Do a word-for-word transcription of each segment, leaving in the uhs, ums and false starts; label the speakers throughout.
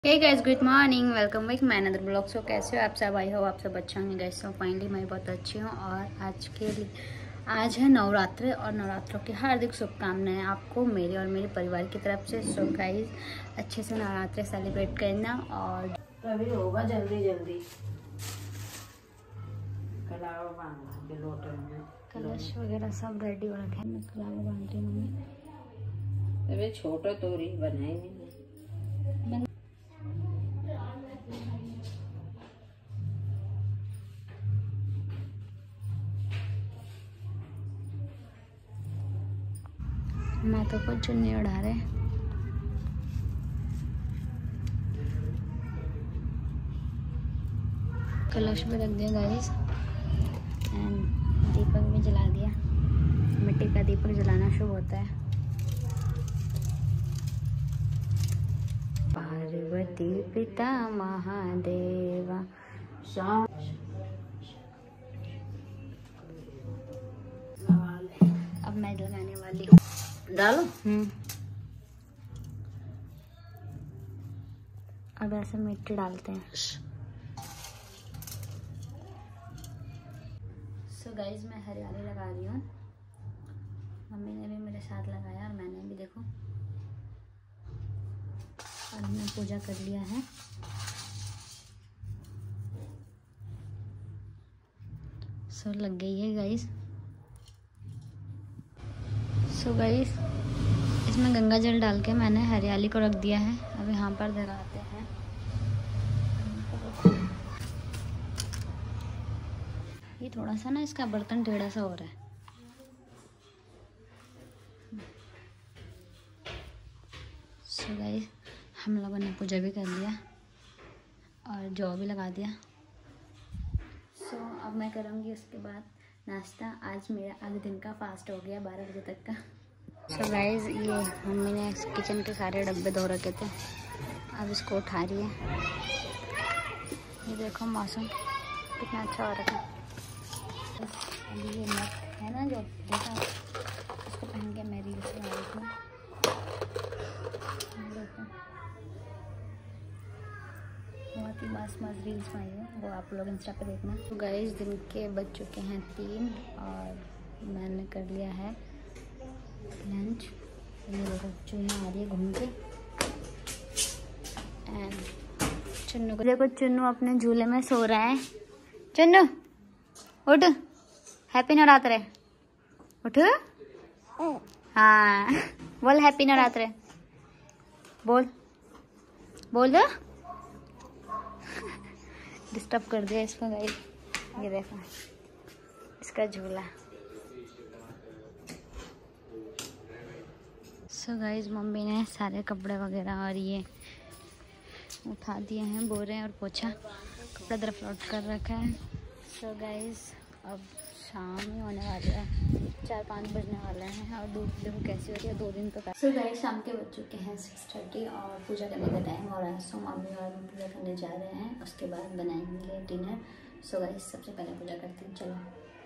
Speaker 1: Hey guys, good morning, welcome back my another blog. So कैसे हो आप सब? आई हो आप सब अच्छे होंगे गाइस। सो फाइनली मैं बहुत अच्छी हूँ और आज के लिए आज है नवरात्र और नवरात्रों की हार्दिक शुभकामनाएं आपको मेरे और मेरे परिवार की तरफ से। सो गाइस, अच्छे से नवरात्र सेलिब्रेट करना और
Speaker 2: तभी होगा जल्दी जल्दी।
Speaker 1: कलश वगैरह सब रेडी हो रखे हैं। मैं कलावा बांध रही हूँ।
Speaker 2: अबे छोटा तोरी बनाई नहीं।
Speaker 1: मैं तो कुछ चुन्नी उड़ा रहे। कलश भी रख दिया गाइस एंड दीपक भी जला दिया। मिट्टी का दीपक जलाना शुभ होता है। पार्वती पिता महादेवा
Speaker 2: शाम
Speaker 1: अब मैं लगाने वाली हूँ।
Speaker 2: डालो।
Speaker 1: हम्म अब ऐसे मिट्टी डालते हैं। सो गाइज, मैं हरियाली लगा रही हूँ। मम्मी ने भी मेरे साथ लगाया और मैंने भी, देखो। और हमने पूजा कर लिया है। सो लग गई है गाइज। सो गाइस, इसमें गंगा जल डाल के मैंने हरियाली को रख दिया है। अब यहाँ पर लगाते हैं। ये थोड़ा सा ना इसका बर्तन टेढ़ा सा हो रहा है। सो गाइस, हम लोगों ने पूजा भी कर लिया और जौ भी लगा दिया। सो अब मैं करूँगी उसके बाद नाश्ता। आज मेरा आधे दिन का फास्ट हो गया, बारह बजे तक का। सो गाइस, ये मम्मी ने किचन के सारे डब्बे धो रखे थे, अब इसको उठा रही है। ये देखो मौसम कितना अच्छा हो रहा है। अभी ये नेट है ना जो देखा, उसको पहन के मैं रील्स बना रही थी। बहुत ही मस्त मस्त रील्स बनाई है, वो आप लोग इंस्टा पे देखना। तो गाइस, दिन के बज चुके हैं तीन और मैंने कर लिया है लंच। ये देखो चुन्नू आ रही है घूम के एंड चुन्नू को देखो, चुन्नू अपने झूले में सो रहा है। चुन्नू उठ, हैप्पी नवरात्र। उठ, हाँ बोल हैप्पी नवरात्र। बोल बोल दो। डिस्टर्ब कर दिया इसको गाइस। ये देखो इसका झूला। सो गाइस, मम्मी ने सारे कपड़े वगैरह और ये उठा दिए हैं, बोरे और पोछा कपड़ा तरफ लौट कर रखा है। सो गाइस, अब शाम ही होने वाली है, चार पाँच बजने वाले हैं और धूप देखो कैसी हो रही है दो दिन तक। सो गाइस, शाम के बज चुके हैं सिक्स थर्टी और पूजा करने का टाइम हो रहा है। सो मम्मी और हम पूजा करने जा रहे हैं, उसके बाद बनाएंगे डिनर। सो गाइस, सबसे पहले पूजा करते हैं, चलो।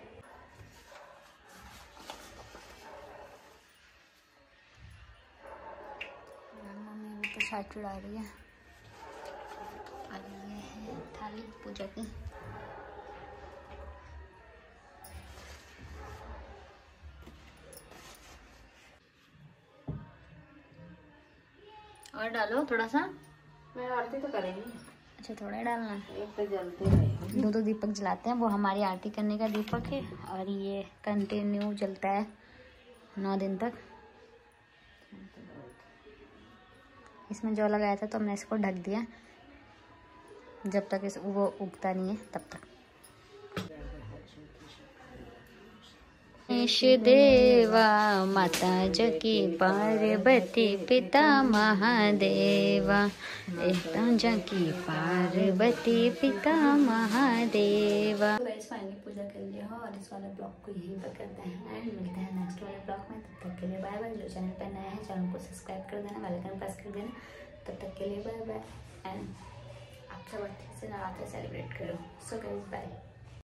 Speaker 1: मम्मी अभी प्रसाद चढ़ा रही है और ये है थाली पूजा की। और डालो थोड़ा सा।
Speaker 2: मैं आरती तो करेंगी।
Speaker 1: अच्छा, थोड़ा ही डालना है।
Speaker 2: एक तो जलते रहेगा।
Speaker 1: दो दो दीपक जलाते हैं, वो हमारी आरती करने का दीपक है और ये कंटिन्यू जलता है नौ दिन तक। इसमें जौ लगाया था तो हमने इसको ढक दिया जब तक इस वो उगता नहीं है तब तक। गणेश देवा माता जकी पार्वती पिता महादेवा, पिता जकी पार्वती पिता महादेवा। गाइस, फाइनली पूजा कर लिया हो और इस वाले ब्लॉग को यहीं पर करते हैं एंड मिलते हैं नेक्स्ट वाले ब्लॉग में। तब तक के लिए बाय बाय। जो चैनल पर नया है चैनल को सब्सक्राइब कर देना, बेल आइकन प्रेस कर देना। तब तक के लिए बाय बाय एंड आप सब अच्छे से नवरात्र सेलिब्रेट करो। So guys, bye.